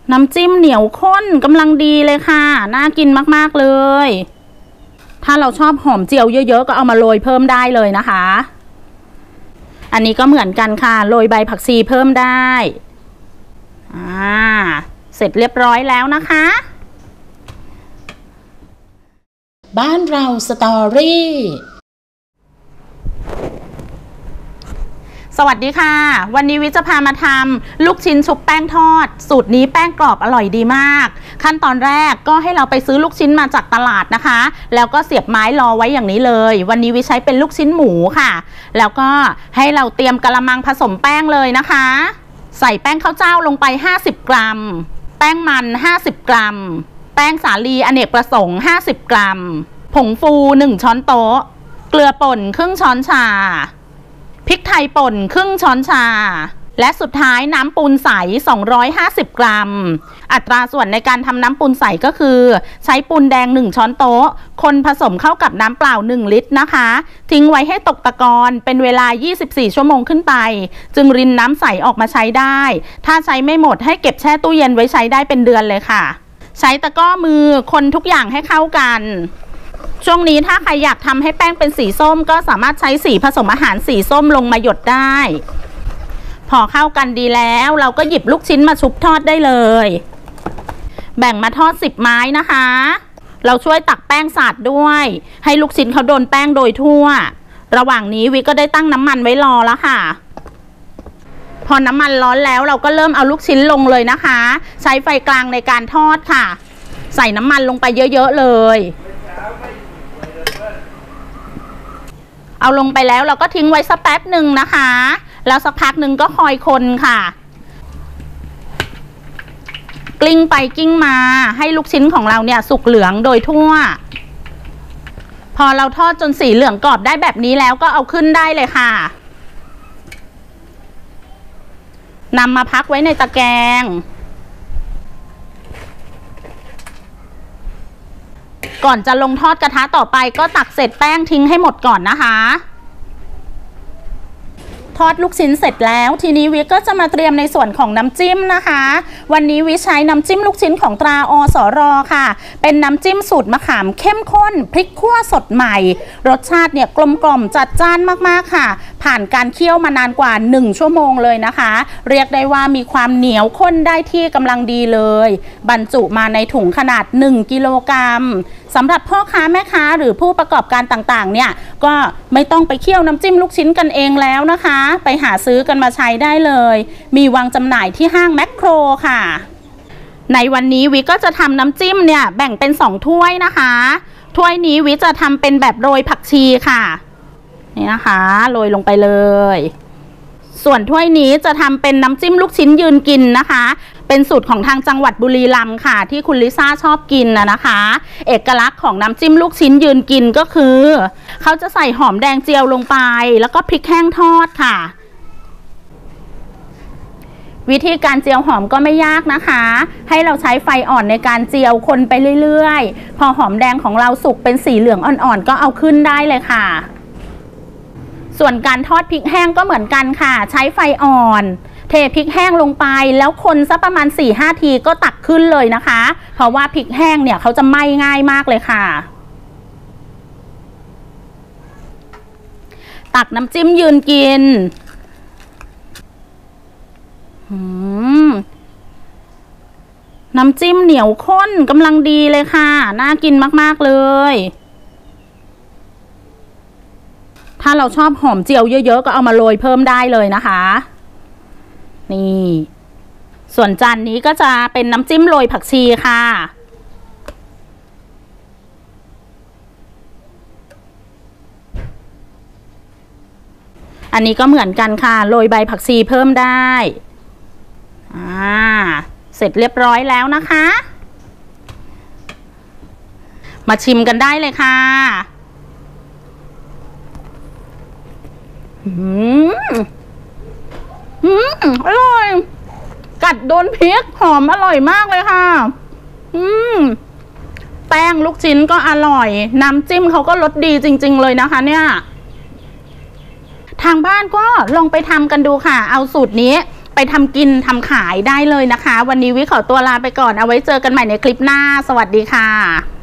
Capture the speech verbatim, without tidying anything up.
น้ำจิ้มเหนียวข้นกำลังดีเลยค่ะน่ากินมากๆเลยถ้าเราชอบหอมเจียวเยอะๆก็เอามาโรยเพิ่มได้เลยนะคะอันนี้ก็เหมือนกันค่ะโรยใบผักชีเพิ่มได้อ่าเสร็จเรียบร้อยแล้วนะคะบ้านเราสตอรี่สวัสดีค่ะวันนี้วิจะพามาทำลูกชิ้นชุบแป้งทอดสูตรนี้แป้งกรอบอร่อยดีมากขั้นตอนแรกก็ให้เราไปซื้อลูกชิ้นมาจากตลาดนะคะแล้วก็เสียบไม้รอไว้อย่างนี้เลยวันนี้วิใช้เป็นลูกชิ้นหมูค่ะแล้วก็ให้เราเตรียมกระมังผสมแป้งเลยนะคะใส่แป้งข้าวเจ้าลงไปห้าสิบกรัมแป้งมันห้าสิบกรัมแป้งสาลีอเนกประสงค์ห้าสิบกรัมผงฟูหนึ่งช้อนโต๊ะเกลือป่นครึ่งช้อนชาพริกไทยป่นครึ่งช้อนชาและสุดท้ายน้ำปูนใสสองร้อยห้าสิบกรัมอัตราส่วนในการทำน้ำปูนใสก็คือใช้ปูนแดงหนึ่งช้อนโต๊ะคนผสมเข้ากับน้ำเปล่าหนึ่งลิตรนะคะทิ้งไว้ให้ตกตะกอนเป็นเวลายี่สิบสี่ชั่วโมงขึ้นไปจึงรินน้ำใสออกมาใช้ได้ถ้าใช้ไม่หมดให้เก็บแช่ตู้เย็นไว้ใช้ได้เป็นเดือนเลยค่ะใช้ตะกร้อมือคนทุกอย่างให้เข้ากันช่วงนี้ถ้าใครอยากทำให้แป้งเป็นสีส้มก็สามารถใช้สีผสมอาหารสีส้มลงมาหยดได้พอเข้ากันดีแล้วเราก็หยิบลูกชิ้นมาชุบทอดได้เลยแบ่งมาทอดสิบไม้นะคะเราช่วยตักแป้งสาดด้วยให้ลูกชิ้นเขาโดนแป้งโดยทั่วระหว่างนี้วิก็ได้ตั้งน้ำมันไว้รอแล้วค่ะพอน้ำมันร้อนแล้วเราก็เริ่มเอาลูกชิ้นลงเลยนะคะใช้ไฟกลางในการทอดค่ะใส่น้ำมันลงไปเยอะๆเลยเอาลงไปแล้วเราก็ทิ้งไว้สักแป๊บหนึ่งนะคะแล้วสักพักหนึ่งก็คอยคนค่ะกลิ้งไปกลิ้งมาให้ลูกชิ้นของเราเนี่ยสุกเหลืองโดยทั่วพอเราทอดจนสีเหลืองกรอบได้แบบนี้แล้วก็เอาขึ้นได้เลยค่ะนำมาพักไว้ในตะแกรงก่อนจะลงทอดกระทะต่อไปก็ตักเศษแป้งทิ้งให้หมดก่อนนะคะทอดลูกชิ้นเสร็จแล้วทีนี้วิก็จะมาเตรียมในส่วนของน้ำจิ้มนะคะวันนี้วิใช้น้ำจิ้มลูกชิ้นของตราอสรค่ะเป็นน้ำจิ้มสูตรมะขามเข้มข้นพริกขั่วสดใหม่รสชาติเนี่ยกลมกล่อมจัดจ้านมากๆค่ะผ่านการเคี่ยวมานานกว่าหนึ่งชั่วโมงเลยนะคะเรียกได้ว่ามีความเหนียวข้นได้ที่กำลังดีเลยบรรจุมาในถุงขนาดหนึ่งกิโลกรัมสำหรับพ่อค้าแม่ค้าหรือผู้ประกอบการต่างๆเนี่ยก็ไม่ต้องไปเคี่ยวน้ำจิ้มลูกชิ้นกันเองแล้วนะคะไปหาซื้อกันมาใช้ได้เลยมีวางจำหน่ายที่ห้างแมคโครค่ะในวันนี้วิก็จะทำน้ำจิ้มเนี่ยแบ่งเป็นสองถ้วยนะคะถ้วยนี้วิจะทำเป็นแบบโรยผักชีค่ะนี่นะคะโรยลงไปเลยส่วนถ้วยนี้จะทำเป็นน้ำจิ้มลูกชิ้นยืนกินนะคะเป็นสูตรของทางจังหวัดบุรีรัมย์ค่ะที่คุณลิซ่าชอบกินนะนะคะเอกลักษณ์ของน้ำจิ้มลูกชิ้นยืนกินก็คือเขาจะใส่หอมแดงเจียวลงไปแล้วก็พริกแห้งทอดค่ะวิธีการเจียวหอมก็ไม่ยากนะคะให้เราใช้ไฟอ่อนในการเจียวคนไปเรื่อยๆพอหอมแดงของเราสุกเป็นสีเหลืองอ่อนๆก็เอาขึ้นได้เลยค่ะส่วนการทอดพริกแห้งก็เหมือนกันค่ะใช้ไฟอ่อนเทพริกแห้งลงไปแล้วคนสักประมาณ สี่ห้า ทีก็ตักขึ้นเลยนะคะเพราะว่าพริกแห้งเนี่ยเขาจะไหม้ง่ายมากเลยค่ะตักน้ำจิ้มยืนกินน้ำจิ้มเหนียวข้นกำลังดีเลยค่ะน่ากินมากๆเลยถ้าเราชอบหอมเจียวเยอะๆก็เอามาโรยเพิ่มได้เลยนะคะนี่ส่วนจานนี้ก็จะเป็นน้ำจิ้มโรยผักชีค่ะอันนี้ก็เหมือนกันค่ะโรยใบผักชีเพิ่มได้อ่าเสร็จเรียบร้อยแล้วนะคะมาชิมกันได้เลยค่ะอืมอืมอร่อยกัดโดนพริกหอมอร่อยมากเลยค่ะอืมแป้งลูกชิ้นก็อร่อยน้ำจิ้มเขาก็รสดีจริงๆเลยนะคะเนี่ยทางบ้านก็ลองไปทำกันดูค่ะเอาสูตรนี้ไปทำกินทำขายได้เลยนะคะวันนี้วิขอตัวลาไปก่อนเอาไว้เจอกันใหม่ในคลิปหน้าสวัสดีค่ะ